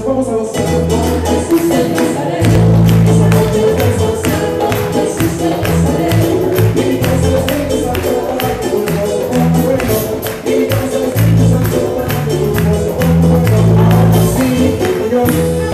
vamos a gozar. Jesús el Nazareno, esa noche nos gozando. Jesús el Nazareno, Invitamos al Espíritu Santo para que tu gozo sea muy bueno. Invitamos al Espíritu Santo para que tu gozo sea muy bueno. Ahora sí, Señor.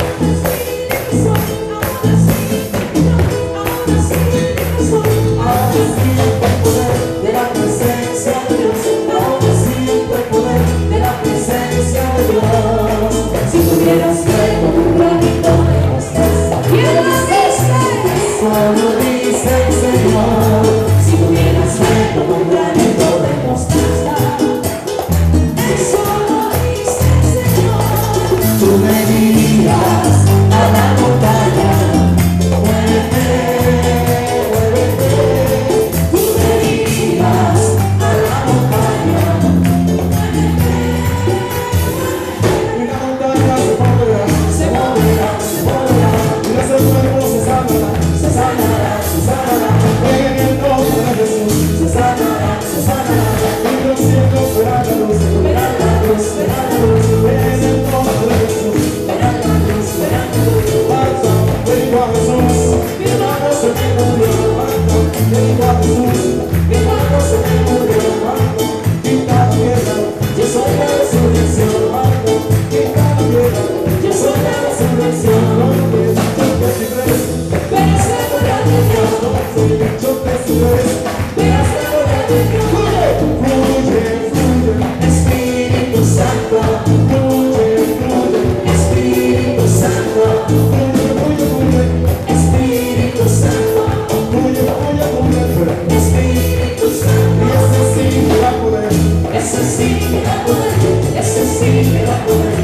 Ahora siempre el poder de la presencia de Dios. Ahora siempre el poder de la presencia de Dios. si tuvieras fe como un granito de mostaza. ¿Quién lo dice? Solo dice el Señor. Si tuvieras fe como un granito de mostaza. Eso lo dice el Señor. Tú me dirías a la montaña, muévete, muévete. Tú me dirías A la montaña, y la montaña se moverá, se moverá, se moverá. Y las enfermos se sanarán, se sanarán, se sanarán. En el nombre de Jesús se sanarán, se sanarán. Y los cielos verán la luz, verán la luz, verán la luz. En el nombre de Jesús verán la luz, verán la luz. Marta, ven a Jesús, mi hermano se me murió. Marta, ven a Jesús, mi hermano se me murió. Marta, quita la piedra, yo soy la resurrección. Marta, quita la piedra, yo soy la resurrección. Yo te crees, pero se morirá de Dios. yo te crees. Pero se morirá de Dios. Fluye, fluye, Espíritu Santo, fluye, fluye, Espíritu Santo, fluye, fluye, fluye, Espíritu Santo, fluye, fluye, fluye. Espíritu Y Santo. ese sí me da poder. Ese sí me da poder, ese sí me da poder.